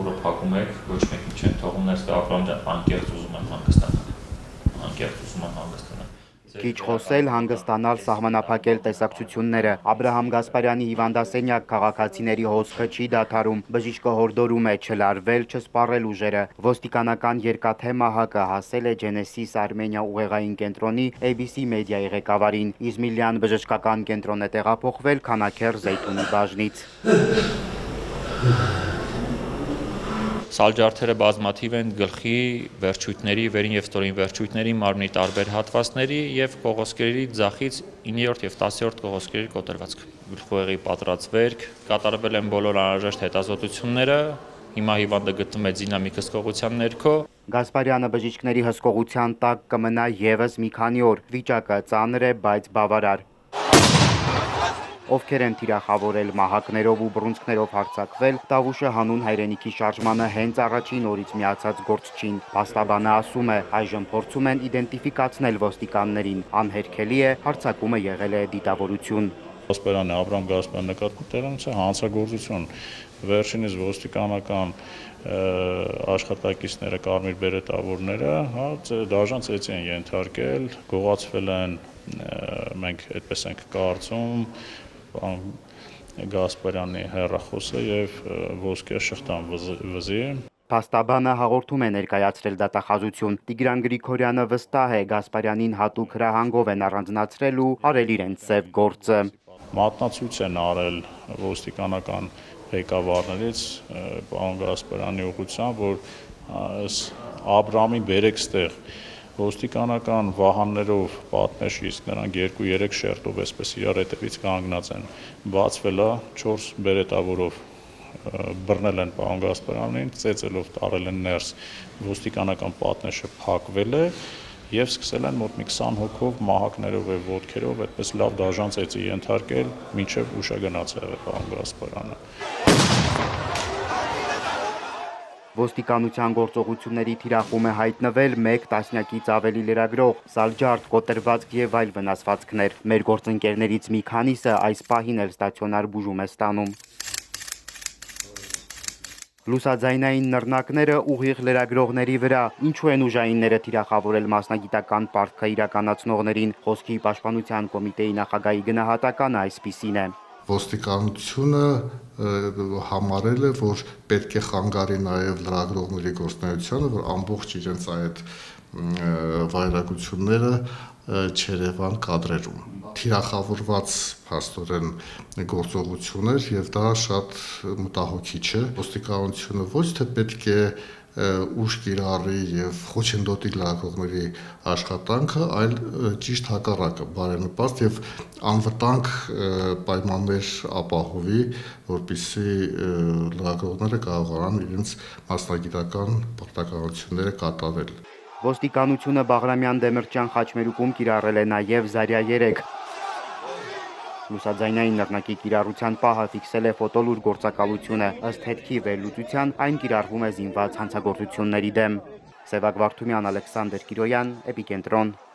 դուրը փակում եք, ոչ մեկին չեն թողում, ներս Աբրահամ ջան, անկեղծ ուզում եմ հանգստանալ, անկեղծ ուզում եմ հանգստանալ։ Քիչ խոսել, հանգստանալ, սահմանափակել տեսակցությունները։ Աբրահամ Գասպարյանի հիվանդասենյակ քաղաքացիների հոսքը չի դադարում։ Բժիշկը հորդորում է չլարվել, չսպառել ուժերը։ Ոստիկանական երկաթե մահակը հասել է Genesis Armenia ուղեղային կենտրոնի ABC մեդիայի ղեկավարին։ Իզմիլյան բժշկական կենտրոն է տեղափոխվել Քանաքեռ Զեյթունի բաժնից։ Սալջարդերը բազմաթիվ են գլխի վերջույթների, վերին և ստորին վերջույթների, մարմնի տարբեր հատվածների և կողոսկրերի ձախից 9-րդ և 10-րդ կողոսկրերի կոտրվածք։ Գլխուղեղի պատրածվերք, կատարվել են բոլոր անհրաժեշտ հետազոտությունները, հիմա հիվանդը գտնվում է դինամիկ հսկողության ներքո։ Գասպարյանը բժիշկների հսկողության տակ կմնա ևս մի քանի օր։ Վիճակը ծանր է, բայց բավարար։ Ովքեր են թիրախավորել մահակներով ու բռունցքներով հարձակվել, Տավուշը հանուն հայրենիքի շարժմանը հենց առաջին օրից միացած գործչին։ Փաստաբանը ասում է, այժմ փորձում են իդենտիֆիկացնել ոստիկաններին։ Անհերքելի է, հարձակումը եղել է դիտավորություն։ Գասպարյանը, Աբրահամ Գասպարյանի նկատմամբ տեղանոց է հանցագործություն։ Վերջինիս ոստիկանական աշխատակիցները, կարմիր բերետավորները, դաժան ծեծի են ենթարկել, գողացվել են, մենք այդպես ենք կարծում, Գասպարյանի հեռախոսը և ոսկե շղթան վզի։ Փաստաբանը հաղորդում է ներկայացրել դատախազություն։ Տիգրան Գրիգորյանը վստահ է, Գասպարյանին հատուկ հրահանգով են առանձնացրել ու արել իրենց սև գործը։ Մատնացույց են արել ոստիկանական ղեկավարներից պարոն Գասպարյանի ուղղությամբ, որ Աբրահամին բերեք ստեղ։ Ոստիկանական վահաններով պատնեշ, իսկ նրանք 2-3 շերտով այսպես իրար հետևից կանգնած են։ Բացվել է 4 բերետավորով բռնել են պարոն Գասպարյանին, ծեծելով տարել են ներս, ոստիկանական պատնեշը փակվել է և սկսել են մոտ մի 20 հոգով մահակներով և ոտքերով այդպես լավ դաժան ծեծի ենթարկել, մինչև ուշագնաց է եղել պարոն Գասպարյանը։ Ոստիկանության գործողությունների թիրախում է հայտնվել 1 տասնյակից ավելի լրագրող, սալջարդ, կոտրվածք և այլ վնասվածքներ։ Մեր գործընկերներից մի քանիսը այս պահին էլ ստացիոնար բուժում է ստանում։ Լուսաձայնային նռնակները ուղիղ լրագրողների վրա։ Ինչու են ուժայինները թիրախավորել մասնագիտական պարտքը իրականացնողներին։ Խոսքի պաշտպանության կոմիտեի նախագահի գնահատականը այսպիսին է։ Ոստիկանությունը համարել է, որ պետք է խանգարի նաև լրագրողների գործունեությանը, որ ամբողջ իրենց այդ վայրագությունները չերևան կադրերում։ Թիրախավորված փաստորեն գործողություն էր եւ դա շատ մտահոգիչ է։ Ոստիկանությունը ոչ թե պետք է ուժ կիրառի եւ խոչընդոտի լրագրողների աշխատանքը, այլ ճիշտ հակառակը, բարենպաստ եւ անվտանգ պայմաններ ապահովի, որպեսզի լրագրողները կարողանան իրենց մասնագիտական պարտականությունները կատարել։ Ոստիկանությունը Բաղրամյան Դեմիրճյան խաչմերուկում կիրառել է նաեւ Զարյա 3։ Լուսաձայնային նռնակի կիրառության պահը ֆիքսել է ֆոտոլուր գործակալությունը։ Ըստ հետքի վերլուծության այն կիրառվում է զինված հանցագործությունների դեմ։ Սևակ Վարդումյան, Ալեքսանդր Կիրոյան, Էպիկենտրոն։